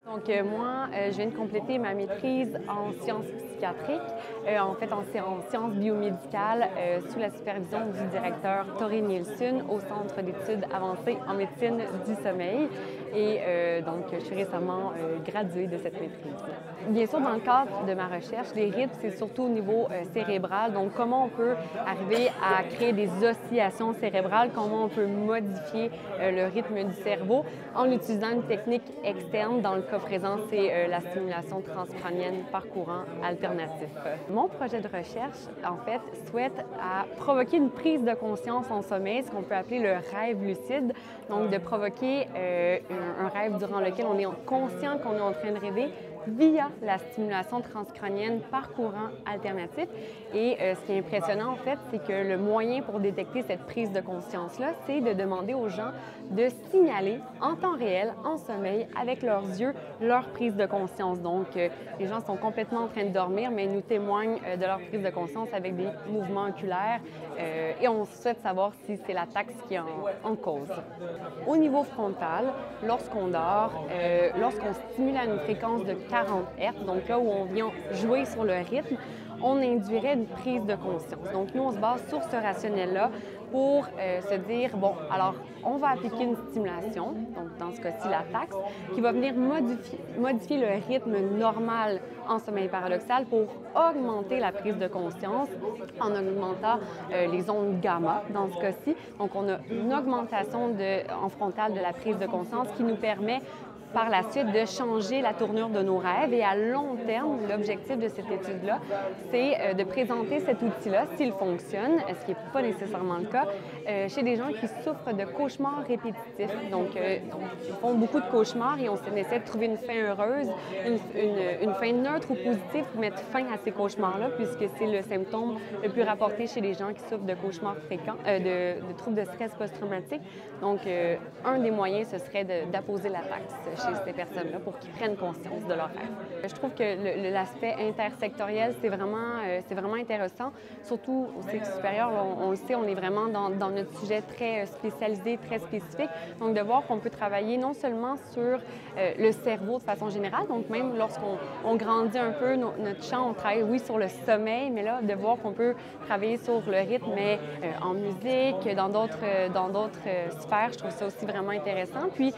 Donc moi, je viens de compléter ma maîtrise en sciences psychiatriques, en fait en sciences biomédicales, sous la supervision du directeur Cloé Nielsen au Centre d'études avancées en médecine du sommeil. Et donc, je suis récemment graduée de cette maîtrise. Bien sûr, dans le cadre de ma recherche, les rythmes, c'est surtout au niveau cérébral. Donc, comment on peut arriver à créer des oscillations cérébrales, comment on peut modifier le rythme du cerveau en utilisant une technique externe. Dans le cas présent, c'est la stimulation transcrânienne par courant alternatif. Mon projet de recherche, en fait, souhaite à provoquer une prise de conscience en sommeil, ce qu'on peut appeler le rêve lucide. Donc, de provoquer un rêve durant lequel on est conscient qu'on est en train de rêver via la stimulation transcrânienne par courant alternatif. Et ce qui est impressionnant, en fait, c'est que le moyen pour détecter cette prise de conscience-là, c'est de demander aux gens de signaler en temps réel, en sommeil, avec leurs yeux, leur prise de conscience. Donc, les gens sont complètement en train de dormir, mais ils nous témoignent de leur prise de conscience avec des mouvements oculaires et on souhaite savoir si c'est la taxe qui est en cause. Au niveau frontal, lorsqu'on dort, lorsqu'on stimule à une fréquence de 40 Hz, donc là où on vient jouer sur le rythme, on induirait une prise de conscience. Donc, nous, on se base sur ce rationnel-là pour se dire, bon, alors, on va appliquer une stimulation, donc dans ce cas-ci, la taxe, qui va venir modifier le rythme normal en sommeil paradoxal pour augmenter la prise de conscience en augmentant les ondes gamma, dans ce cas-ci. Donc, on a une augmentation en frontale de la prise de conscience qui nous permet par la suite de changer la tournure de nos rêves. Et à long terme, l'objectif de cette étude-là, c'est de présenter cet outil-là, s'il fonctionne, ce qui n'est pas nécessairement le cas, chez des gens qui souffrent de cauchemars répétitifs. Donc ils font beaucoup de cauchemars et on essaie de trouver une fin heureuse, une fin neutre ou positive pour mettre fin à ces cauchemars-là, puisque c'est le symptôme le plus rapporté chez les gens qui souffrent de cauchemars fréquents, de troubles de stress post-traumatique. Donc, un des moyens, ce serait d'apposer la taxe chez ces personnes-là pour qu'ils prennent conscience de leur rêve. Je trouve que l'aspect intersectoriel, c'est vraiment intéressant, surtout au cycle supérieur. On le sait, on est vraiment dans notre sujet très spécialisé, très spécifique. Donc, de voir qu'on peut travailler non seulement sur le cerveau de façon générale, donc même lorsqu'on grandit un peu notre champ, on travaille, oui, sur le sommeil, mais là, de voir qu'on peut travailler sur le rythme, mais en musique, dans d'autres sphères, je trouve ça aussi vraiment intéressant. Puis,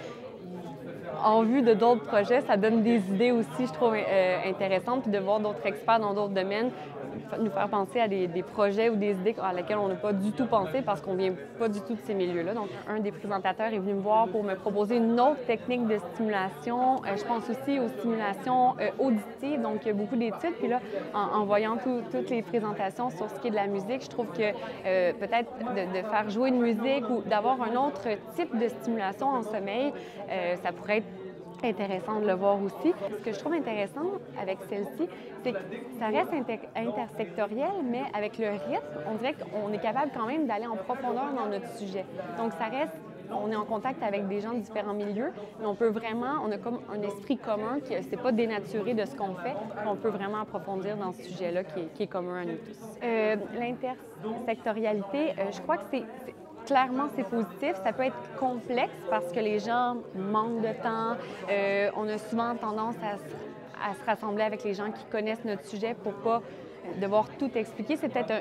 en vue de d'autres projets, ça donne des idées aussi, je trouve, intéressantes, puis de voir d'autres experts dans d'autres domaines nous faire penser à des projets ou des idées à lesquelles on n'a pas du tout pensé parce qu'on ne vient pas du tout de ces milieux-là. Donc, un des présentateurs est venu me voir pour me proposer une autre technique de stimulation. Je pense aussi aux stimulations auditives, donc il y a beaucoup d'études. Puis là, en voyant toutes les présentations sur ce qui est de la musique, je trouve que peut-être de faire jouer une musique ou d'avoir un autre type de stimulation en sommeil, ça pourrait être intéressant de le voir aussi. Ce que je trouve intéressant avec celle-ci, c'est que ça reste intersectoriel, mais avec le rythme, on dirait qu'on est capable quand même d'aller en profondeur dans notre sujet. Donc, ça reste, on est en contact avec des gens de différents milieux, mais on peut vraiment, on a comme un esprit commun qui c'est pas dénaturé de ce qu'on fait, on peut vraiment approfondir dans ce sujet-là qui est commun à nous tous. L'intersectorialité, je crois que clairement, c'est positif. Ça peut être complexe parce que les gens manquent de temps. On a souvent tendance à se rassembler avec les gens qui connaissent notre sujet pour pas devoir tout expliquer. C'est peut-être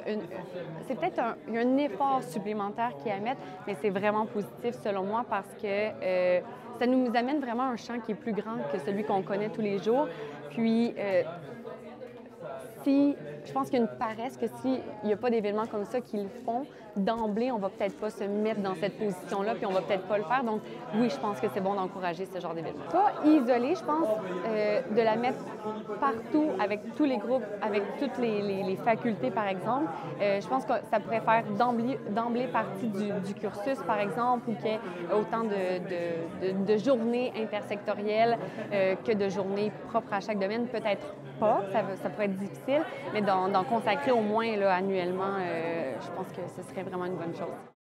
un effort supplémentaire qui est à mettre, mais c'est vraiment positif selon moi parce que ça nous amène vraiment à un champ qui est plus grand que celui qu'on connaît tous les jours. Puis, je pense qu'il y a une paresse que s'il n'y a pas d'événements comme ça qui le font, d'emblée, on va peut-être pas se mettre dans cette position-là, puis on va peut-être pas le faire. Donc, oui, je pense que c'est bon d'encourager ce genre d'événement. Pas isolé, je pense, de la mettre partout, avec tous les groupes, avec toutes les facultés, par exemple. Je pense que ça pourrait faire d'emblée partie du cursus, par exemple, ou qu'il y ait autant de journées intersectorielles que de journées propres à chaque domaine. Peut-être pas, ça pourrait être difficile, mais d'en consacrer au moins là, annuellement, je pense que ce serait vraiment une bonne chose.